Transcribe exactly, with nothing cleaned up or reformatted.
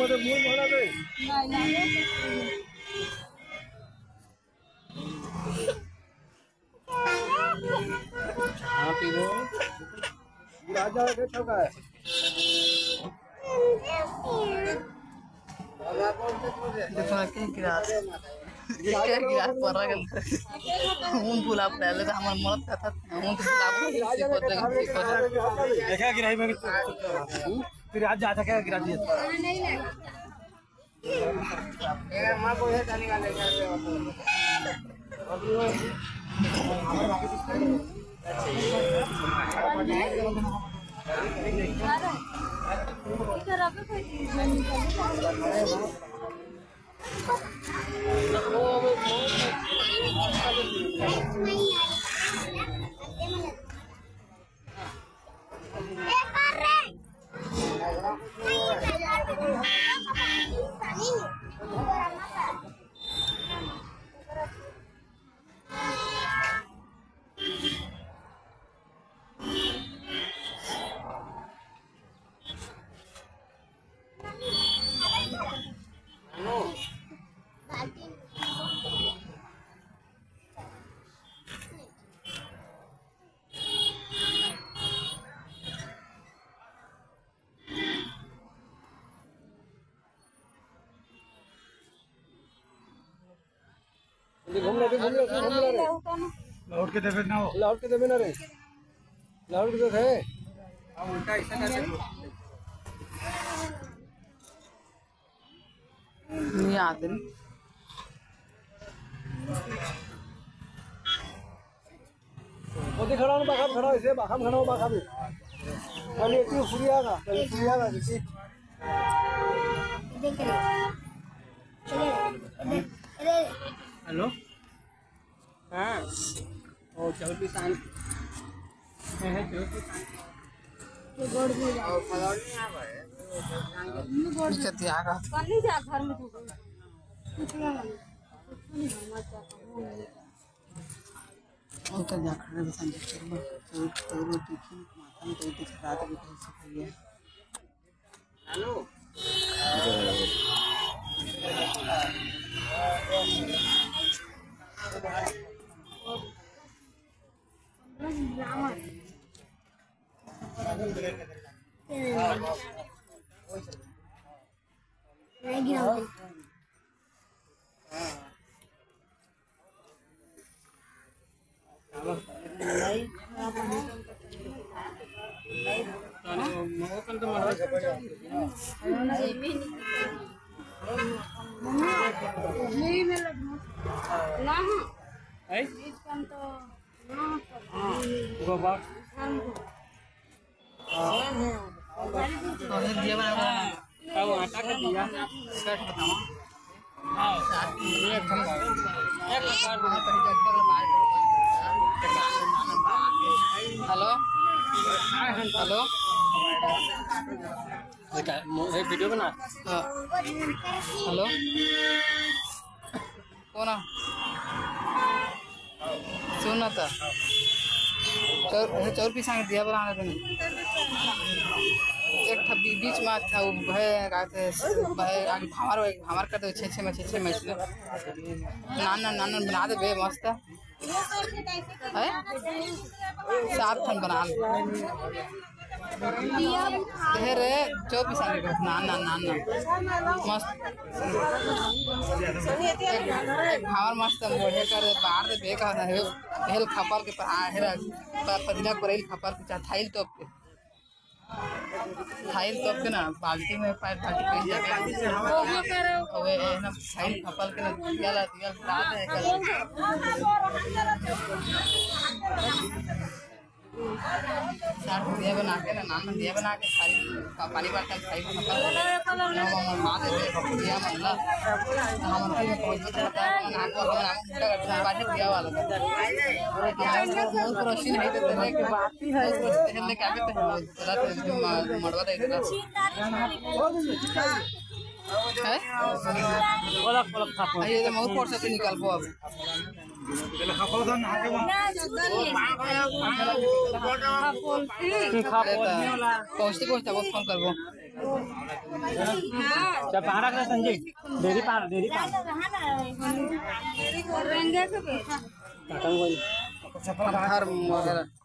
बोले मुंह बोला दे नहीं हाँ पीरो राजा के ठोका है देखो ना क्या गिलास क्या गिलास पर रहा है हम बुला पहले तो हमारे मर्द का था हम तो बुला इसी को देख देखा गिराई में फिर आज जाता क्या गिरा दिया नहीं नहीं मेरा मां को है जाने का लेकर इधर आके कोई चीज नहीं घूम रहे घूम रहे घूम रहे लौट के देवे ना लौट के देवे ना रे लौट के दे अब उल्टा ऐसा कैसे नहीं आते ओदी खड़ा हो बाखा खड़ा ऐसे बाखा खड़ा हो बाखा भी खाली एक फुरिया का फुरिया का किसी देख ले हेलो हाँ ओ चल भी शांत है है चल भी शांत ये गोड़ भी और फलाड़ नहीं आ गए ये गोड़ चती आगा कर नहीं जा घर में तू कुछ नहीं नहीं मत जा और तो जा खड़े बसन चलो तो तो रोटी की माता में तो दिख रात भी कैसे खाई है हेलो नहीं गिरा मोकन तो मार नहीं मिला ना है इसका तो ना वो बात और दिया बना अब आटा का दिया कट बताओ हां एक हम एक कार में कहीं जगह मार हेलो हेलो ये वीडियो बना हेलो कौन सुना था चौर चौर पीस दिया बनाने देने एक ठब्बी बीच में था वो भय कहते भय आगे भावर भावर कर दो छः छः में छः छः में नान नान नान बना दे बे मस्त है सात ठन बना रे चौर पीस आगे नान नान नान मस्त भावर मस्त मोढ़े कर बाहर दे बेका है हेल खपर के पर हेरा पदिना करेल खपर के चाथाइल टॉप के थाइल टॉप के ना बाल्टी में पाइप बाल्टी पे जाके ओए ना थाइल खपर के ना दिया ला दिया दाद है कर साठ दिया बना के ना नाम दिया बना के थाइल का पानी बर्तन थाइल खपर ना हम मां दे दिया मतलब हम उनके में पहुंच जाता है ना को हम नाम मुंडा करते बाजे दिया वाला और बहुत रोशनी नहीं देते के बात ही है पहले क्या कहते हैं जरा मड़वा दे देना है बोला बोला था ये तो मोर पर से निकाल को अब पहुँचते पहुँचते बहुत फोन करबो जब पारा का संजय डेरी पार डेरी पार रेंगे के बेटा हर वगैरह